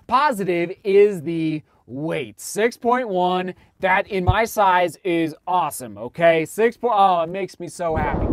Positive is the weight. 6.1. That in my size is awesome, okay? Oh, it makes me so happy.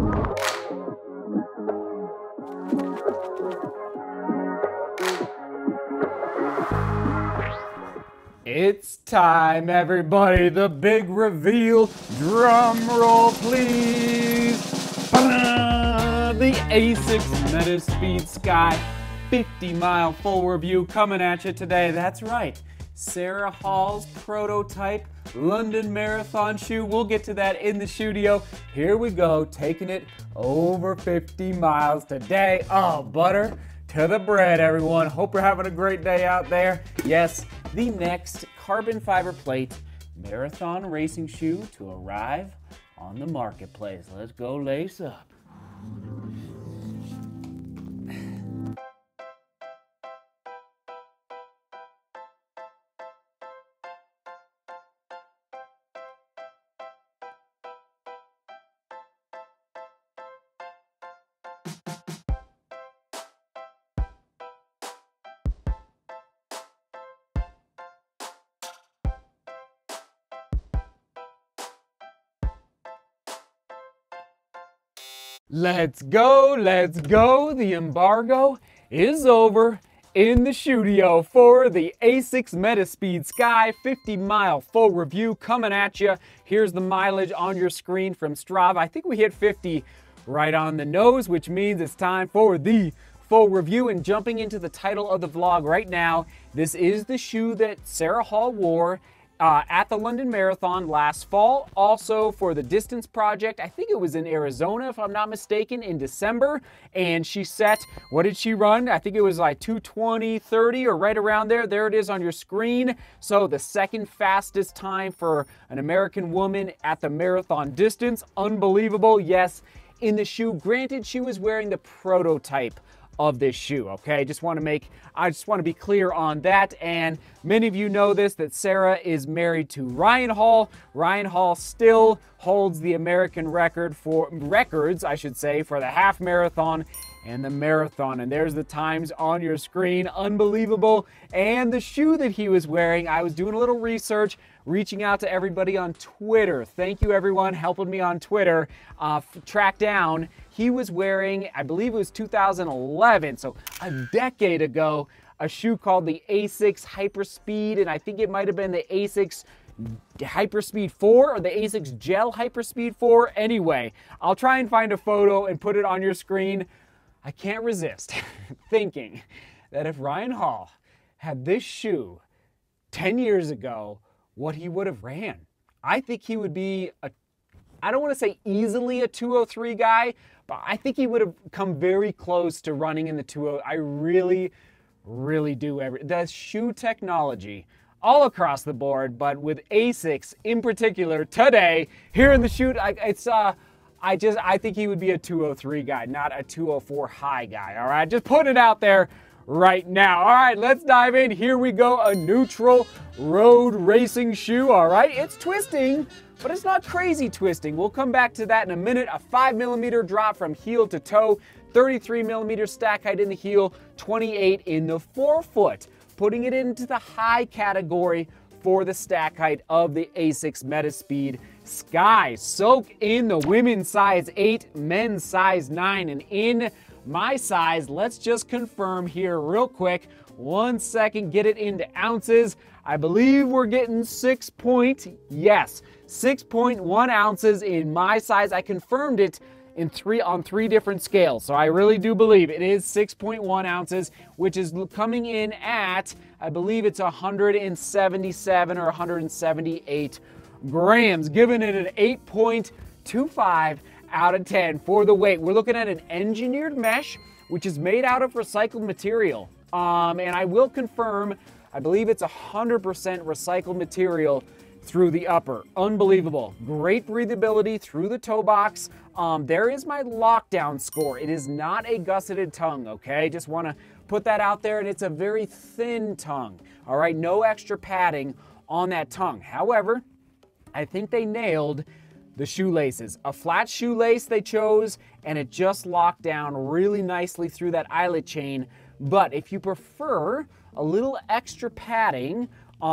It's time, everybody, the big reveal. Drum roll, please. The ASICS Metaspeed Sky 50-mile full review coming at you today. That's right, Sarah Hall's prototype London Marathon shoe. We'll get to that in the studio. Here we go, taking it over 50 miles today. Oh, butter to the bread, everyone. Hope you're having a great day out there. Yes, the next carbon fiber plate marathon racing shoe to arrive on the marketplace. Let's go lace up. Let's go, let's go. The embargo is over in the studio for the ASICS Metaspeed Sky 50-mile full review coming at you. Here's the mileage on your screen from Strava. I think we hit 50 right on the nose, which means it's time for the full review. And jumping into the title of the vlog right now, this is the shoe that Sarah Hall wore at the London Marathon last fall, also for the Distance Project. I think it was in Arizona, if I'm not mistaken, in December. And she set, what did she run? I think it was like 2:20:30 or right around there. There it is on your screen. So the second fastest time for an American woman at the marathon distance. Unbelievable. Yes, in the shoe. Granted, she was wearing the prototype of this shoe, okay? I just want to be clear on that. And many of you know this, that Sarah is married to Ryan Hall. Ryan Hall still holds the American records, for the half marathon and the marathon. And there's the times on your screen. Unbelievable. And the shoe that he was wearing, I was doing a little research, reaching out to everybody on Twitter. Thank you, everyone, helping me on Twitter track down. He was wearing, I believe it was 2011, so a decade ago, a shoe called the ASICS Hyperspeed, and I think it might have been the ASICS Hyperspeed 4 or the ASICS Gel Hyperspeed 4. Anyway, I'll try and find a photo and put it on your screen. I can't resist thinking that if Ryan Hall had this shoe 10 years ago, what he would have ran. I think he would be I don't want to say easily a 203 guy, but I think he would have come very close to running in the 20. I really, really do. The shoe technology all across the board, but with ASICS in particular today, here in the shoot, I think he would be a 203 guy, not a 204 high guy, all right? Just put it out there right now. All right, let's dive in. Here we go, a neutral road racing shoe, all right? It's twisting, but it's not crazy twisting. We'll come back to that in a minute. A 5mm drop from heel to toe, 33mm stack height in the heel, 28 in the forefoot, putting it into the high category for the stack height of the ASICS Metaspeed Sky. Soak in the women's size 8, men's size 9, and in my size, let's just confirm here real quick. 1 second, get it into ounces. I believe we're getting 6.1 ounces in my size. I confirmed it on three different scales, so I really do believe it is 6.1 ounces, which is coming in at, I believe it's 177 or 178 grams, giving it an 8.25 out of 10 for the weight. We're looking at an engineered mesh, which is made out of recycled material. And I will confirm, I believe it's 100% recycled material through the upper. Unbelievable. Great breathability through the toe box. There is my lockdown score. It is not a gusseted tongue, okay? Just want to put that out there, and it's a very thin tongue. All right, no extra padding on that tongue. However, I think they nailed the shoelaces. A flat shoelace they chose, and it just locked down really nicely through that eyelet chain. But if you prefer a little extra padding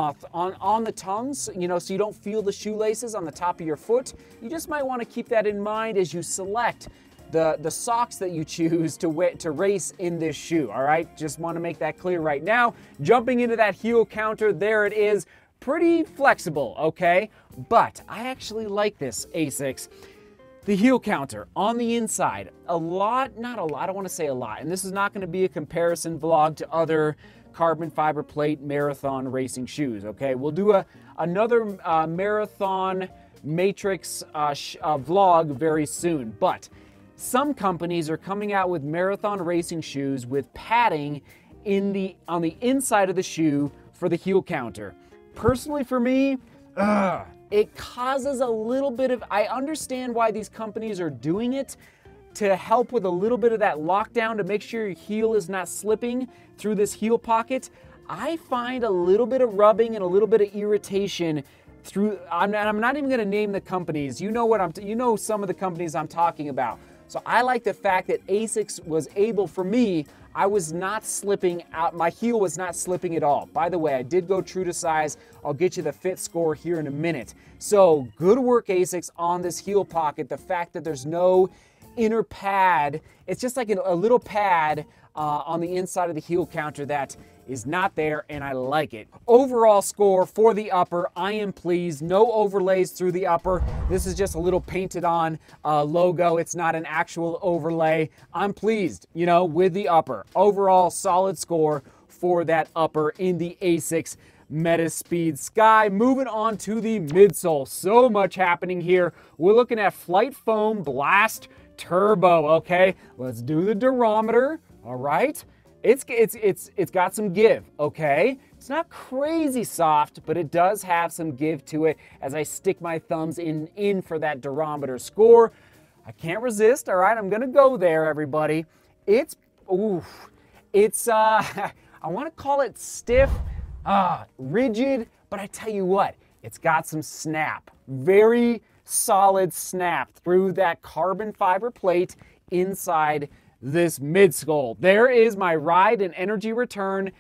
on the tongues, you know, so you don't feel the shoelaces on the top of your foot. You just might want to keep that in mind as you select the socks that you choose to race in this shoe, all right? Just want to make that clear right now. Jumping into that heel counter, there it is. Pretty flexible, okay? But I actually like this ASICS. The heel counter on the inside, not a lot, I don't want to say a lot, and this is not going to be a comparison vlog to other carbon fiber plate marathon racing shoes, okay? We'll do another marathon matrix vlog very soon, but some companies are coming out with marathon racing shoes with padding on the inside of the shoe for the heel counter. Personally for me, it causes a little bit of, I understand why these companies are doing it, to help with a little bit of that lockdown to make sure your heel is not slipping through this heel pocket. I find a little bit of rubbing and a little bit of irritation through, I'm not even gonna name the companies. You know some of the companies I'm talking about. So I like the fact that ASICS was able, for me, I was not slipping out, my heel was not slipping at all. By the way, I did go true to size. I'll get you the fit score here in a minute. So good work, ASICS, on this heel pocket. The fact that there's no inner pad, it's just like a little pad on the inside of the heel counter that is not there, and I like it. Overall score for the upper, I am pleased. No overlays through the upper. This is just a little painted on logo. It's not an actual overlay. I'm pleased, you know, with the upper. Overall, solid score for that upper in the ASICS Metaspeed Sky. Moving on to the midsole. So much happening here. We're looking at FlyteFoam Blast Turbo, okay? Let's do the durometer, all right? It's got some give, okay? It's not crazy soft, but it does have some give to it as I stick my thumbs in for that durometer score. I can't resist, all right? I'm gonna go there, everybody. I want to call it stiff, rigid, but I tell you what, it's got some snap. Very solid snap through that carbon fiber plate inside this midsole. There is my ride and energy return,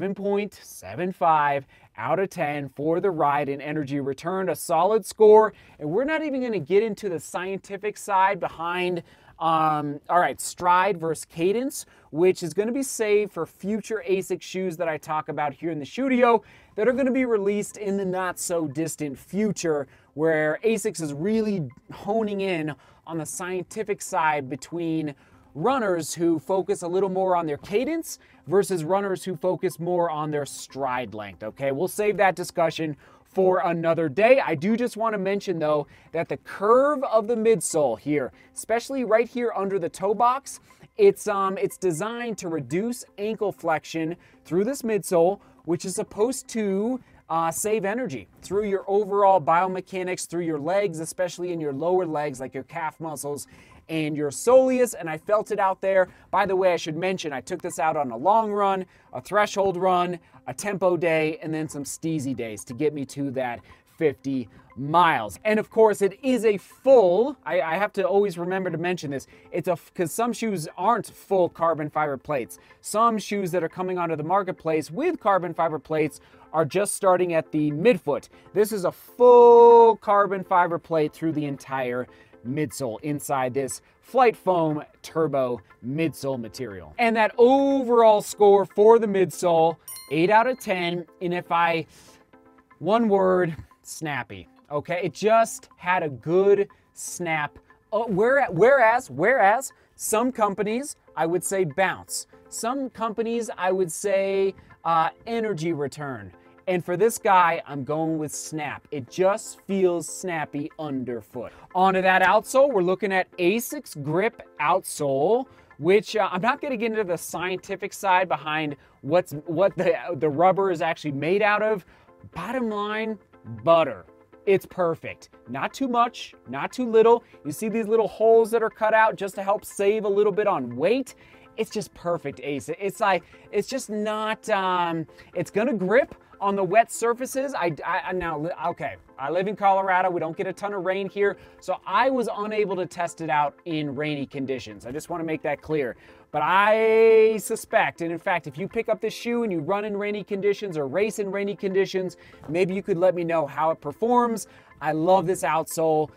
7.75 out of 10 for the ride and energy return, a solid score. And we're not even going to get into the scientific side behind all right, stride versus cadence, which is going to be saved for future ASICS shoes that I talk about here in the studio that are going to be released in the not so distant future, where ASICS is really honing in on the scientific side between runners who focus a little more on their cadence versus runners who focus more on their stride length, okay? We'll save that discussion for another day. I do just want to mention, though, that the curve of the midsole here, especially right here under the toe box, it's designed to reduce ankle flexion through this midsole, which is supposed to save energy through your overall biomechanics, through your legs, especially in your lower legs, like your calf muscles and your soleus, and I felt it out there. By the way, I should mention, I took this out on a long run, a threshold run, a tempo day, and then some steezy days to get me to that 50 miles. And of course, it is a full, I have to always remember to mention this, because some shoes aren't full carbon fiber plates. Some shoes that are coming onto the marketplace with carbon fiber plates are just starting at the midfoot. This is a full carbon fiber plate through the entire midsole inside this FlyteFoam Turbo midsole material. And that overall score for the midsole, 8 out of 10. And one word, snappy. Okay, it just had a good snap. Whereas some companies, I would say bounce. Some companies, I would say energy return. And for this guy, I'm going with snap. It just feels snappy underfoot. Onto that outsole, we're looking at ASICS Grip outsole, which I'm not going to get into the scientific side behind what the rubber is actually made out of. Bottom line, butter. It's perfect. Not too much, not too little. You see these little holes that are cut out just to help save a little bit on weight. It's just perfect, ASICS. It's just not, it's gonna grip on the wet surfaces. Okay, I live in Colorado. We don't get a ton of rain here, so I was unable to test it out in rainy conditions. I just want to make that clear. but I suspect, and in fact, if you pick up this shoe and you run in rainy conditions or race in rainy conditions, maybe you could let me know how it performs. I love this outsole.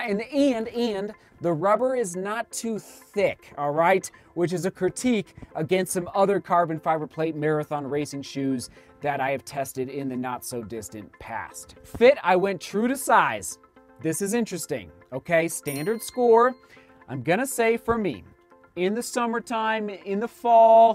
And the rubber is not too thick, all right? Which is a critique against some other carbon fiber plate marathon racing shoes that I have tested in the not so distant past. Fit, I went true to size. This is interesting, okay? Standard score, I'm gonna say for me, in the summertime, in the fall,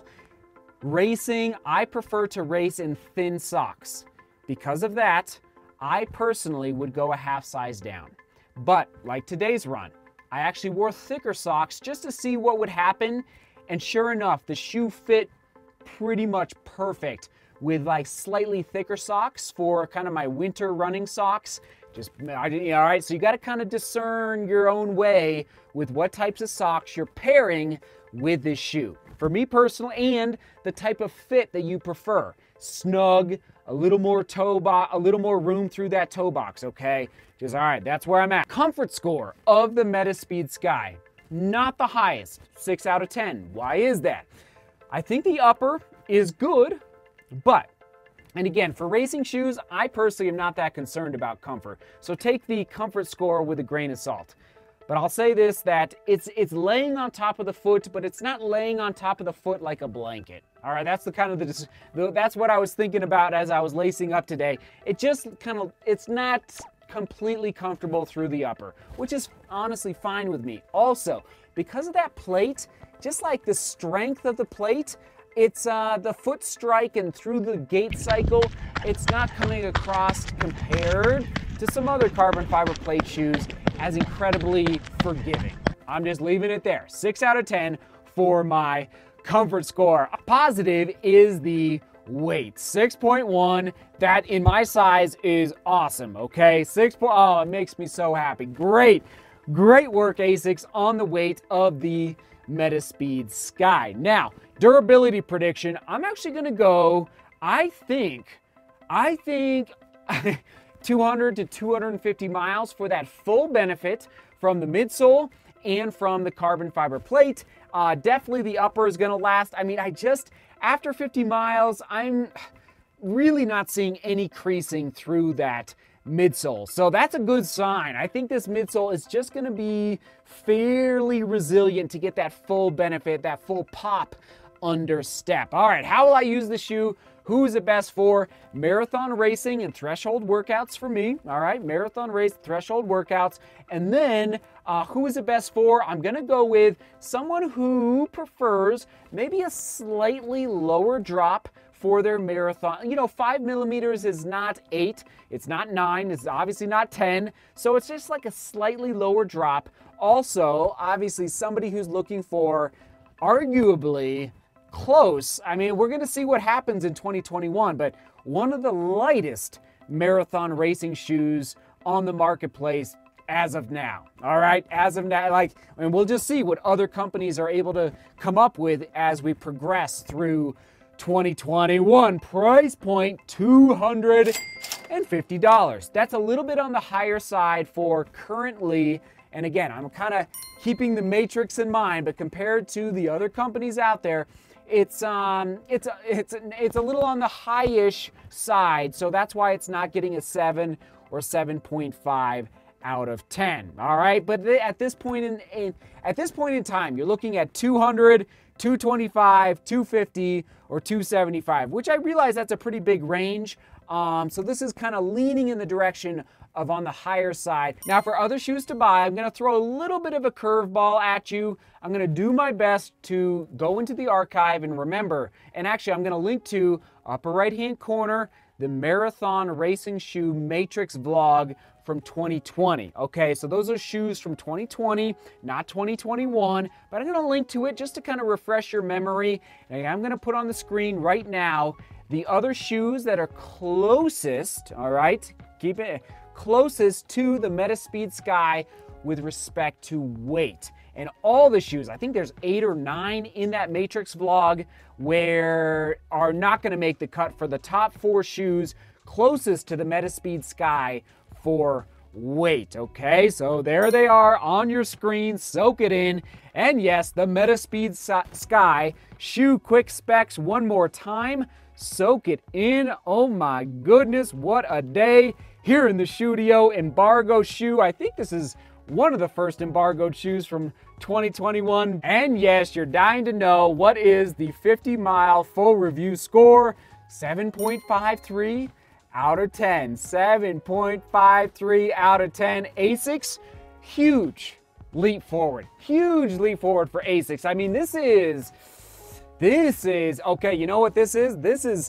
racing, I prefer to race in thin socks. Because of that, I personally would go a half size down. But like today's run, I actually wore thicker socks just to see what would happen. And sure enough, the shoe fit pretty much perfect with like slightly thicker socks for kind of my winter running socks. All right, so you got to kind of discern your own way with what types of socks you're pairing with this shoe. For me personally, and the type of fit that you prefer. Snug, a little more a little more room through that toe box, okay? Just, all right, that's where I'm at. Comfort score of the Metaspeed Sky, not the highest, 6 out of 10. Why is that? I think the upper is good, but, and again, for racing shoes, I personally am not that concerned about comfort. So take the comfort score with a grain of salt. But I'll say this, that it's laying on top of the foot, but it's not laying on top of the foot like a blanket. All right, that's the kind of that's what I was thinking about as I was lacing up today. It just kind of, it's not completely comfortable through the upper, which is honestly fine with me. Also, because of that plate, just like the strength of the plate, it's the foot strike and through the gait cycle, it's not coming across compared to some other carbon fiber plate shoes as incredibly forgiving. I'm just leaving it there. 6 out of 10 for my comfort score. Positive is the weight. 6.1. That in my size is awesome, okay? Oh, it makes me so happy. Great work, ASICS, on the weight of the Metaspeed Sky. Now, durability prediction, I'm actually gonna go, I think 200 to 250 miles for that full benefit from the midsole and from the carbon fiber plate. Definitely the upper is gonna last. I mean, after 50 miles, I'm really not seeing any creasing through that midsole. So that's a good sign. I think this midsole is just gonna be fairly resilient to get that full benefit, that full pop under step. All right, how will I use the shoe? Who is it best for? Marathon racing and threshold workouts for me. All right, marathon race, threshold workouts. And then who is it best for? I'm gonna go with someone who prefers maybe a slightly lower drop for their marathon. You know, 5 millimeters is not 8, it's not 9, it's obviously not 10. So it's just like a slightly lower drop. Also, obviously somebody who's looking for arguably close. I mean, we're going to see what happens in 2021, but one of the lightest marathon racing shoes on the marketplace as of now. All right, as of now, and we'll just see what other companies are able to come up with as we progress through 2021. Price point $250. That's a little bit on the higher side for currently. And again, I'm kind of keeping the matrix in mind, but compared to the other companies out there, it's a little on the high-ish side, so that's why it's not getting a 7 or 7.5 out of 10. All right, but at this point in time, you're looking at 200, 225, 250, or 275, which I realize that's a pretty big range. So this is kind of leaning in the direction of on the higher side. Now for other shoes to buy, I'm gonna throw a little bit of a curveball at you. I'm gonna do my best to go into the archive and remember, and actually I'm gonna link to upper right-hand corner, the Marathon Racing Shoe Matrix vlog from 2020. Okay, so those are shoes from 2020, not 2021, but I'm gonna link to it just to kind of refresh your memory. And I'm gonna put on the screen right now the other shoes that are closest, all right, keep it closest to the Metaspeed Sky with respect to weight. And all the shoes, I think there's 8 or 9 in that Matrix vlog, where are not gonna make the cut for the top 4 shoes closest to the Metaspeed Sky for wait, okay? So there they are on your screen, soak it in. And yes, the Metaspeed Sky shoe quick specs one more time. Soak it in. Oh my goodness, what a day here in the Shudio Embargo shoe. I think this is one of the first embargoed shoes from 2021. And yes, you're dying to know, what is the 50-mile full review score? 7.53 out of 10. 7.53 out of 10. ASICS, huge leap forward. Huge leap forward for ASICS. I mean, this is, okay, you know what this is?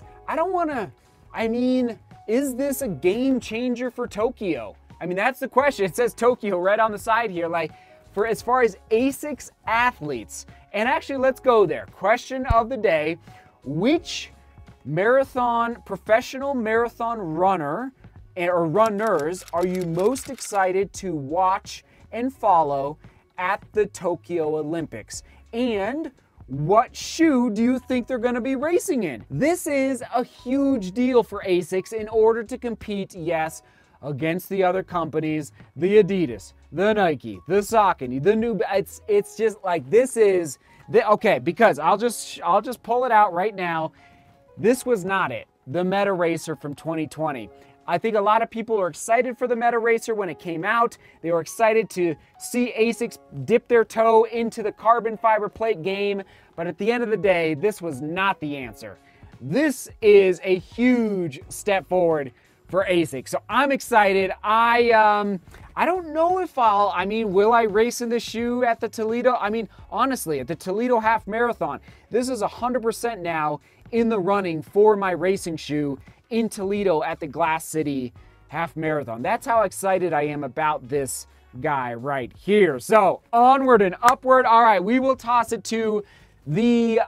Is this a game changer for Tokyo? I mean, that's the question. It says Tokyo right on the side here, like, for as far as ASICS athletes. And actually, let's go there. Question of the day: which professional marathon runner or runners are you most excited to watch and follow at the Tokyo Olympics? And what shoe do you think they're going to be racing in? This is a huge deal for ASICS in order to compete, yes, against the other companies, the Adidas, the Nike, the Saucony, the New. It's just like, this is okay, because I'll just pull it out right now. This was not it. The Meta Racer from 2020. I think a lot of people are excited for the Meta Racer when it came out. They were excited to see ASICS dip their toe into the carbon fiber plate game, but at the end of the day, this was not the answer. This is a huge step forward for ASICS. So I'm excited. I don't know if will I race in the shoe at the Toledo? I mean, honestly, at the Toledo Half Marathon, this is 100% now in the running for my racing shoe in Toledo at the Glass City Half Marathon. That's how excited I am about this guy right here. So onward and upward. All right, we will toss it to the,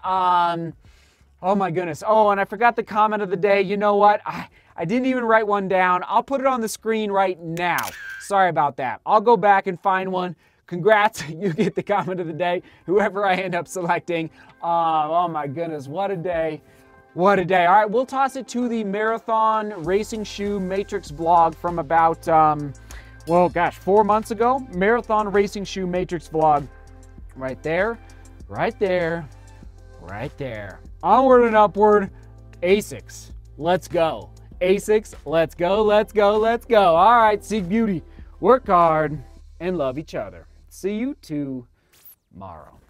oh my goodness. Oh, and I forgot the comment of the day. You know what? I didn't even write one down. I'll put it on the screen right now. Sorry about that. I'll go back and find one. Congrats, you get the comment of the day, whoever I end up selecting. Oh my goodness, what a day. What a day. All right, we'll toss it to the Marathon Racing Shoe Matrix vlog from about, 4 months ago. Marathon Racing Shoe Matrix vlog. Right there, right there, right there. Onward and upward. ASICS, let's go. ASICS, let's go, let's go, let's go. All right, seek beauty, work hard, and love each other. See you tomorrow.